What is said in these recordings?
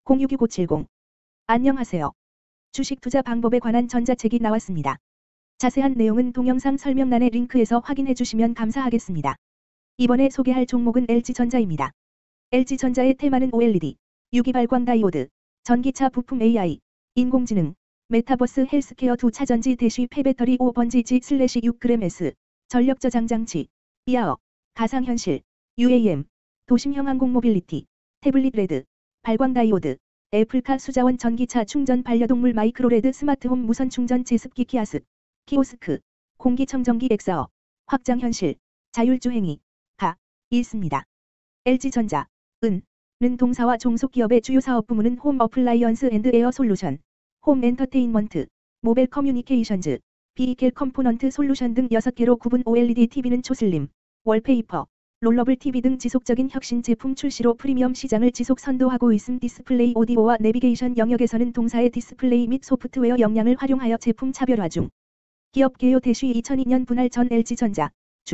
066-570. 안녕하세요. 주식 투자 방법에 관한 전자책이 나왔습니다. 자세한 내용은 동영상 설명란의 링크에서 확인해 주시면 감사하겠습니다. 이번에 소개할 종목은 LG전자입니다. LG전자의 테마는 OLED, 유기발광 다이오드, 전기차 부품 AI, 인공지능, 메타버스 헬스케어 두 차전지 대쉬 폐배터리 5번지 G/6gS, 전력저장장치, 비아어, 가상현실, UAM, 도심형 항공모빌리티, 태블릿 레드, 발광 다이오드, 애플카 수자원 전기차 충전 반려동물 마이크로레드 스마트홈 무선 충전 제습기 키오스크, 공기청정기 엑사어, 확장현실, 자율주행이, 있습니다. LG전자, 는 동사와 종속기업의 주요 사업 부문은 홈 어플라이언스 앤드 에어 솔루션, 홈 엔터테인먼트, 모벨 커뮤니케이션즈, 비이켈 컴포넌트 솔루션 등 6개로 구분 OLED TV는 초슬림, 월페이퍼, 롤러블 TV 등 지속적인 혁신 제품 출시로 프리미엄 시장을 지속 선도하고 있음. 디스플레이 오디오와 내비게이션 영역에서는 동사의 디스플레이 및 소프트웨어 역량을 활용하여 제품 차별화 중. 기업 개요 대쉬 2002년 분할 전 LG전자,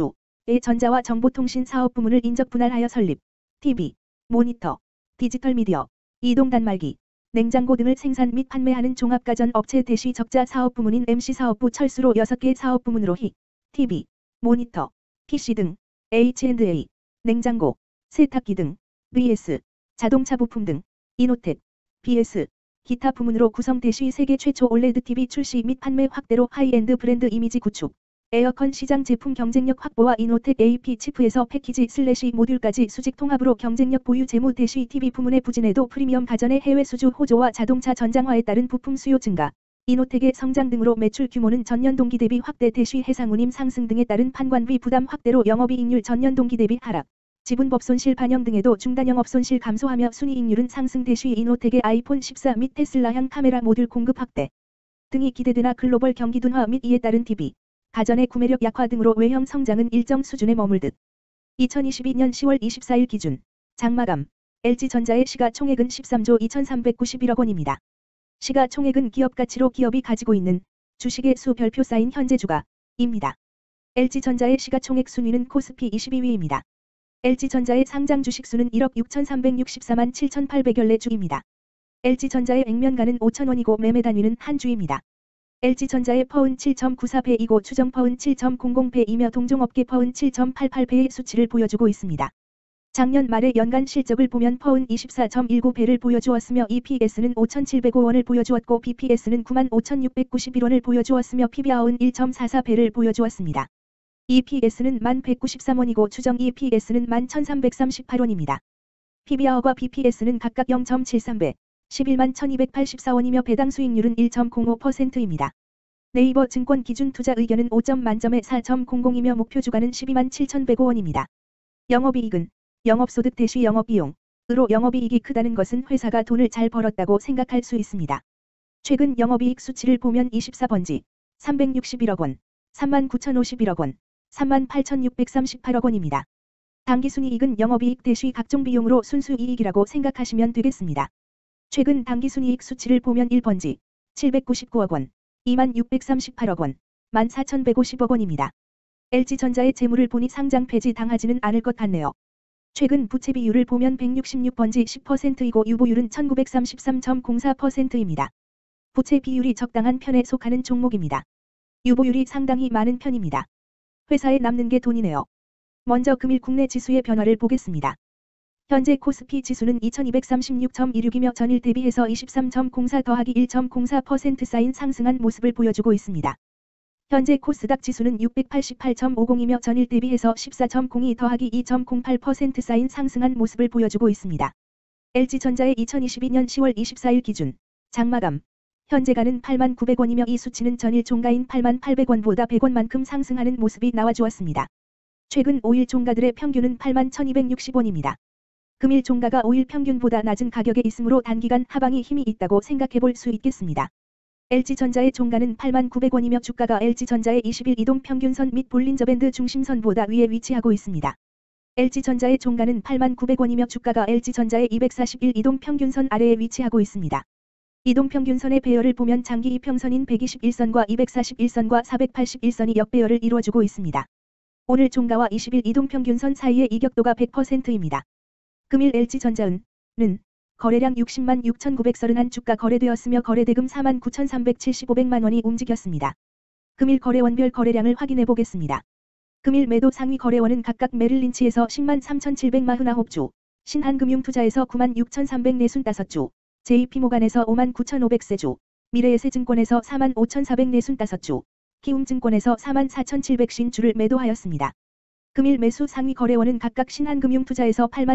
의 전자와 정보통신 사업 부문을 인적 분할하여 설립, TV, 모니터, 디지털 미디어, 이동 단말기, 냉장고 등을 생산 및 판매하는 종합가전 업체 대쉬 적자 사업 부문인 MC 사업부 철수로 6개 사업 부문으로 TV, 모니터, PC 등, H&A, 냉장고, 세탁기 등, VS, 자동차 부품 등, 이노텍, BS, 기타 부문으로 구성 대쉬 세계 최초 OLED TV 출시 및 판매 확대로 하이엔드 브랜드 이미지 구축, 에어컨 시장 제품 경쟁력 확보와 이노텍 AP 치프에서 패키지/모듈까지 수직 통합으로 경쟁력 보유 재무 대쉬 TV 부문의 부진에도 프리미엄 가전의 해외 수주 호조와 자동차 전장화에 따른 부품 수요 증가, 이노텍의 성장 등으로 매출 규모는 전년 동기 대비 확대 대쉬 해상운임 상승 등에 따른 판관비 부담 확대로 영업이익률 전년 동기 대비 하락, 지분법 손실 반영 등에도 중단 영업 손실 감소하며 순이익률은 상승 대쉬 이노텍의 아이폰 14 및 테슬라향 카메라 모듈 공급 확대 등이 기대되나 글로벌 경기 둔화 및 이에 따른 TV, 가전의 구매력 약화 등으로 외형 성장은 일정 수준에 머물듯 2022년 10월 24일 기준 장마감 LG전자의 시가총액은 13조 2391억 원입니다. 시가총액은 기업가치로 기업이 가지고 있는 주식의 수 별표 쌓인 현재 주가입니다. LG전자의 시가총액 순위는 코스피 22위입니다. LG전자의 상장 주식수는 1억 6,364만 7,800여래 주입니다. LG전자의 액면가는 5,000원이고 매매 단위는 한 주입니다. LG전자의 퍼은 7.94배이고 추정 퍼은 7.00배이며 동종업계 퍼은 7.88배의 수치를 보여주고 있습니다. 작년 말의 연간 실적을 보면 퍼은 24.19배를 보여주었으며 EPS는 5,705원을 보여주었고 BPS는 95,691원을 보여주었으며 PBR은 1.44배를 보여주었습니다. EPS는 1,193원이고 추정 EPS는 11,338원입니다. PBR과 BPS는 각각 0.73배, 111,1284원이며 배당 수익률은 1.05%입니다. 네이버 증권 기준 투자 의견은 5점 만점에 4.00이며 목표 주가는 127,105원입니다. 영업이익은 영업소득 대쉬 영업비용으로 영업이익이 크다는 것은 회사가 돈을 잘 벌었다고 생각할 수 있습니다. 최근 영업이익 수치를 보면 24번지 361억 원, 39,051억 원, 38,638억 원입니다. 당기순이익은 영업이익 대쉬 각종 비용으로 순수이익이라고 생각하시면 되겠습니다. 최근 당기순이익 수치를 보면 1번지 799억 원, 2638억 원, 14,150억 원입니다. LG전자의 재물을 보니 상장 폐지 당하지는 않을 것 같네요. 최근 부채 비율을 보면 166번지 10%이고 유보율은 1933.04%입니다. 부채 비율이 적당한 편에 속하는 종목입니다. 유보율이 상당히 많은 편입니다. 회사에 남는 게 돈이네요. 먼저 금일 국내 지수의 변화를 보겠습니다. 현재 코스피 지수는 2236.16이며 전일 대비해서 23.04 더하기 1.04% 쌓인 상승한 모습을 보여주고 있습니다. 현재 코스닥 지수는 688.50이며 전일 대비해서 14.02 더하기 2.08% 쌓인 상승한 모습을 보여주고 있습니다. LG전자의 2022년 10월 24일 기준 장마감 현재가는 89,000원이며 이 수치는 전일 종가인 88,000원보다 100원만큼 상승하는 모습이 나와주었습니다. 최근 5일 종가들의 평균은 81,260원입니다. 금일 종가가 5일 평균보다 낮은 가격에 있으므로 단기간 하방이 힘이 있다고 생각해 볼 수 있겠습니다. LG전자의 종가는 89,000원이며 주가가 LG전자의 20일 이동 평균선 및 볼린저밴드 중심선보다 위에 위치하고 있습니다. LG전자의 종가는 89,000원이며 주가가 LG전자의 241 이동 평균선 아래에 위치하고 있습니다. 이동 평균선의 배열을 보면 장기 이평선인 121선과 241선과 481선이 역배열을 이루어주고 있습니다. 오늘 종가와 20일 이동 평균선 사이의 이격도가 100%입니다. 금일 LG전자는 거래량 60만 6,931주가 거래되었으며 거래대금 49,375백만 원이 움직였습니다. 금일 거래원별 거래량을 확인해 보겠습니다. 금일 매도 상위 거래원은 각각 메릴린치에서 10만 3,749주, 신한금융투자에서 9만 6,345주, JP모간에서 5만 9,500주, 미래에셋증권에서 4만 5,445주, 키움증권에서 4만 4,750주를 매도하였습니다. 금일 매수 상위 거래원은 각각 신한금융투자에서 8만